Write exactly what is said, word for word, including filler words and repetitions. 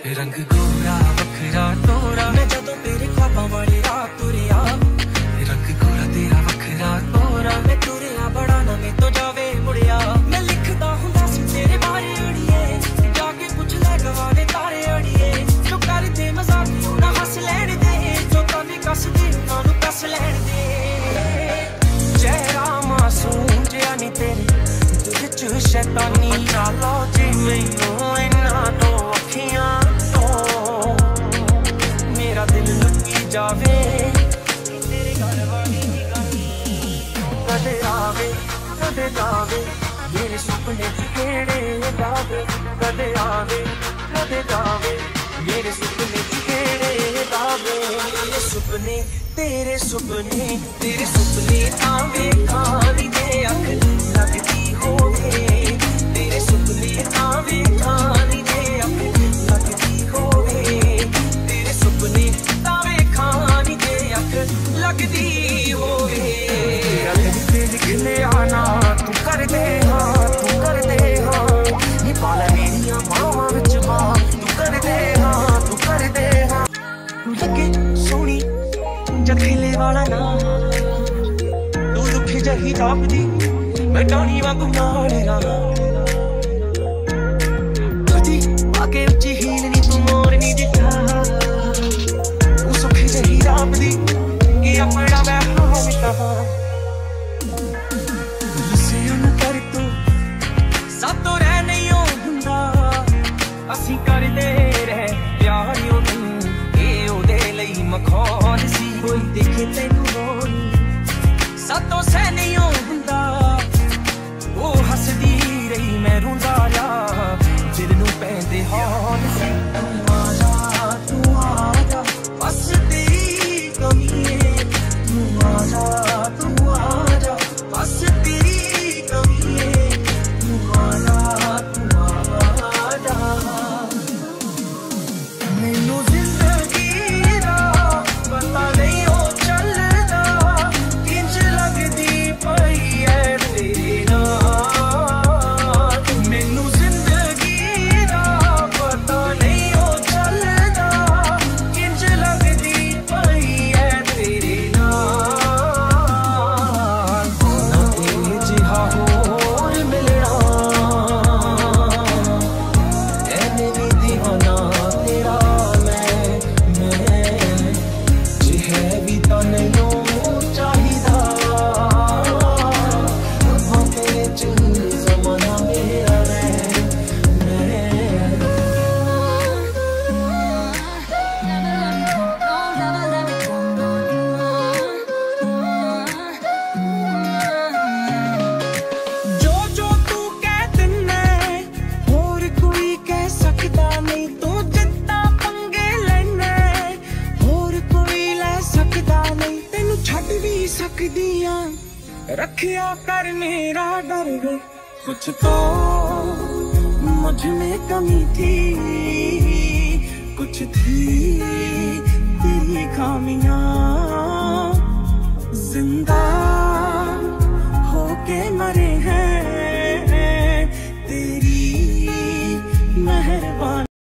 रंग गोरा वखरा तोरा मैं जदों तेरे ख्वाबां वाले राह तुरिया। रंग गोरा तेरा वखरा तोरा मैं तुरिया बड़ा ना मैं तो जावे मुड़िया। मैं लिखदा हुंदा सी तेरे बारे अड़िए जाके पुछ ले गवाले तारे अड़िए। जो कर दे मजाक ना हस लैण दे जो ताने कस दे उन्हां नूं कस लैण दे। चेहरा मासूम जिहा नी तेरे दिल च शैतानी चालो जी मैनूं इन्हां तो अखियां मेरा दिल लुकी जावे तेरे गल वाली कदे आवे कदे जावे मेरे सुपने च केड़े दावे। कदे आवे कदे जावे मेरे सुपने च केड़े दावे। मेरे सुपने तेरे सुपने तेरे सुपने आवे खानी दे अख लगदी होवे। तेरे सुपने आवे खानी दे अख लगदी होवे। तेरे सुपने आवे खानी दे अख लगदी होवे। लिखते लिखने आना तू कर दे हाँ तू कर दे हाँ नी पाला मेरिया बावां विच मां तू कर दे हाँ तू कर दे हाँ। लगे सोहनी जखिले वाला ना तू दुखी जही जापदी मैं टाणी वांगू नाल रहा। तुझी आगे उच्ची हील नी तू मोर नी दिखा तू सुखी जही जापदी कि अपना मैं हाँ मिटा। लुसियन कर तू सातों रह नहीं हुंदा असीं करदे रह प्यारियों नूं ए ओदे लई मखौल सी। कोई देखे तैनूं रोनी सातों सह नहीं हुंदा ओ हसदी रही मैं रोंदा रहा दिल नूं पैंदे हौल सी। तू आजा तू आजा बस तेरी कमी है तू आजा तू आजा बस तेरी कमी है तू आजा तू आजा। मैनूं जिंदगी दा पता नहीं ओ चलदा किंज लगदी पई है तेरे नाल। मैनूं जिंदगी दा पता नहीं ओ चलदा किंज लगदी पई है तेरे नाल। ना ए जिहा होर मिलना ऐने वी दीवाना तेरा मैं मैं जे है भी तां नैनूं चाहिदा। अखां तेरे च ज़माना मेरा मैं मैं। जो जो तू कह दिन्ना होर कोई कह सकदा नहीं तू जिद्दां पंगे लैना होर कोई लै सकदा नहीं। तैनूं छड्ड भी सकदी आं रखिया कर मेरा डर वे। कुछ तो मुझ में कमी थी कुछ थी